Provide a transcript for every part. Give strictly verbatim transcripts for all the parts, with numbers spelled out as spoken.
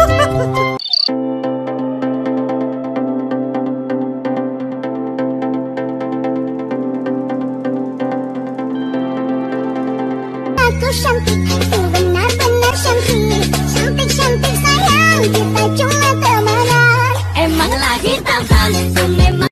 Aku cantik, itu benar-benar cantik. Cantik-cantik sayang, kita cuma temenan. Emang lagi tampan, tuh memang.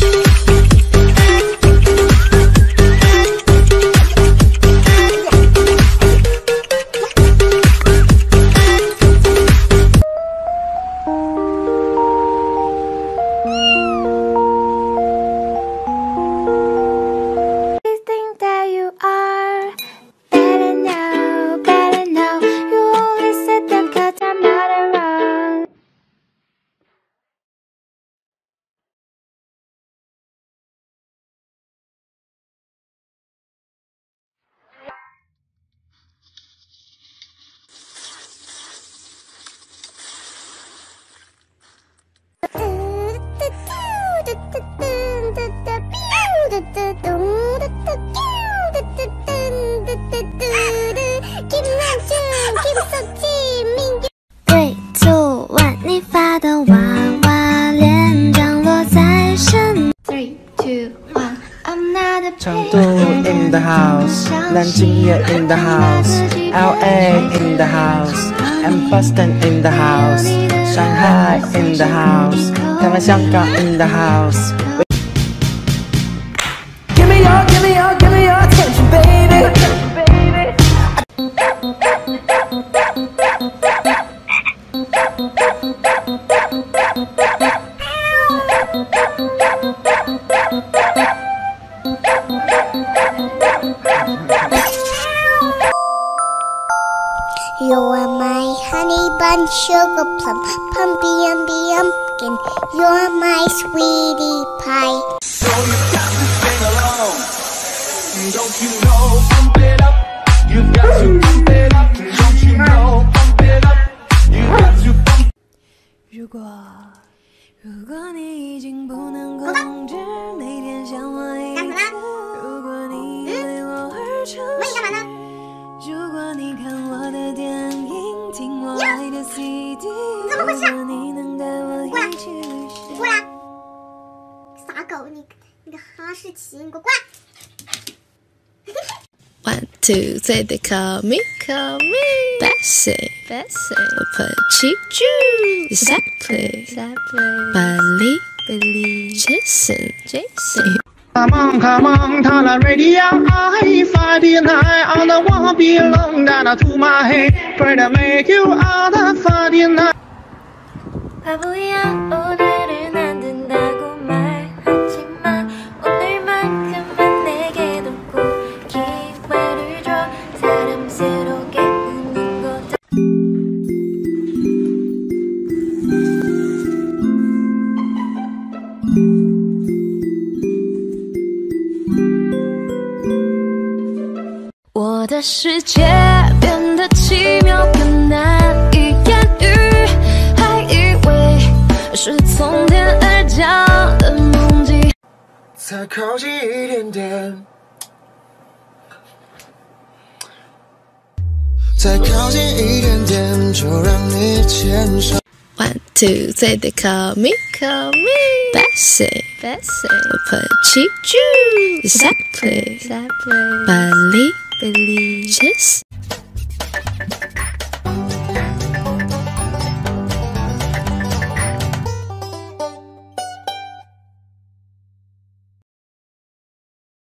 Three, two, one， 你发的娃娃脸降落在身。Three, two, one, I'm not a 成都 in the house， 南京也 in the house，L A in the house，and Boston in the house， 上海 in the house， 台湾、香港 in the house。Give me your, give me your, give me your attention, baby. You are my honey bun, sugar plum, pumpy umby umpkin. You are my sweetie pie. So you got to sing along. Don't you know, pump it up. You got to pump it up. Don't you know, pump it up. You got to pump. 如果如果你已经不能控制，每天想我一个，如果你为我而诚实，如果你看我的电影，听我爱的 C D， 如果你能带我一起旅行。 过来，傻狗，你你个哈士奇，你给我过来。 One, two, three, they call me, call me Bessie, Bessie. Petit exactly, exactly. Billy, Billy, Jason, Jason. Come on, come on, turn the radio on. Friday night on the won't be long down to my head. Try to make you out of Friday night. 바보야 오늘은 안 된다고 말하지만 오늘만큼은 내게도 꼭 기회를 줘. 사람스럽게 웃는 것도我的世界变得奇妙，更难以言喻，还以为是从天而降的梦境。 再靠近一点点，再靠近一点点，就让你牵手。 One, two, three, they call me, call me Bessie, Bessie. Petit exactly, exactly. Billy, Billy, Jason.